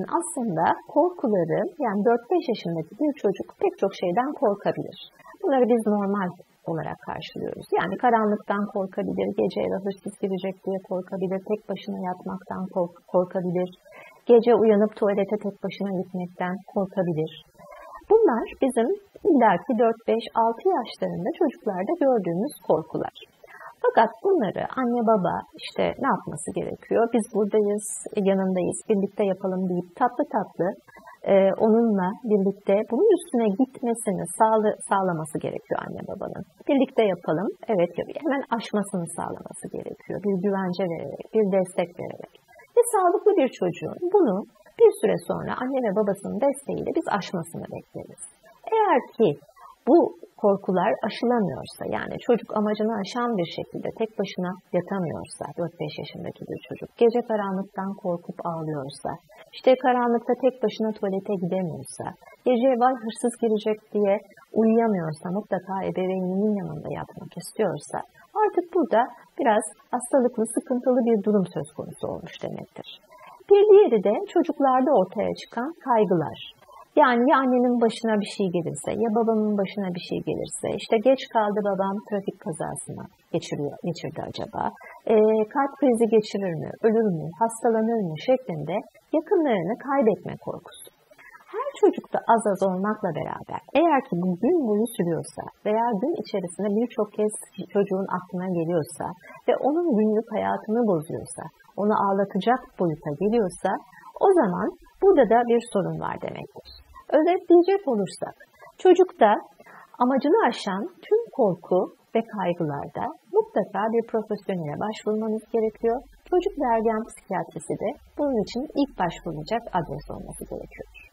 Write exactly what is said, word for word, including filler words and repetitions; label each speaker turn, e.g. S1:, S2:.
S1: kişinin aslında korkuları, yani dört beş yaşındaki bir çocuk pek çok şeyden korkabilir. Bunları biz normal olarak karşılıyoruz. Yani karanlıktan korkabilir, gece eve hırsız girecek diye korkabilir, tek başına yatmaktan korkabilir, gece uyanıp tuvalete tek başına gitmekten korkabilir. Bunlar bizim illaki dört beş altı yaşlarında çocuklarda gördüğümüz korkular. Fakat bunları anne baba işte ne yapması gerekiyor? Biz buradayız, yanındayız, birlikte yapalım deyip tatlı tatlı e, onunla birlikte bunun üstüne gitmesini sağla, sağlaması gerekiyor anne babanın. Birlikte yapalım, evet hemen aşmasını sağlaması gerekiyor. Bir güvence vererek, bir destek vererek. Ve sağlıklı bir çocuğun bunu bir süre sonra anne ve babasının desteğiyle biz aşmasını bekleriz. Eğer ki bu korkular aşılamıyorsa, yani çocuk amacını aşan bir şekilde tek başına yatamıyorsa, dört beş yaşındaki bir çocuk, gece karanlıktan korkup ağlıyorsa, işte karanlıkta tek başına tuvalete gidemiyorsa, gece vay hırsız girecek diye uyuyamıyorsa, mutlaka ebeveyninin yanında yatmak istiyorsa, artık burada biraz hastalıklı, sıkıntılı bir durum söz konusu olmuş demektir. Bir diğeri de çocuklarda ortaya çıkan kaygılar. Yani ya annenin başına bir şey gelirse, ya babamın başına bir şey gelirse, işte geç kaldı babam trafik kazasına geçiriyor, geçirdi acaba, e, kalp krizi geçirir mü, ölür mü, hastalanır mı şeklinde yakınlarını kaybetme korkusu. Her çocukta az az olmakla beraber, eğer ki bu gün boyu sürüyorsa veya gün içerisinde birçok kez çocuğun aklına geliyorsa ve onun günlük hayatını bozuyorsa, onu ağlatacak boyuta geliyorsa, o zaman burada da bir sorun var demektir. Özetleyecek olursak, çocukta amacını aşan tüm korku ve kaygılarda mutlaka bir profesyonele başvurmanız gerekiyor. Çocuk ve ergen psikiyatrisi de bunun için ilk başvurulacak adres olması gerekiyor.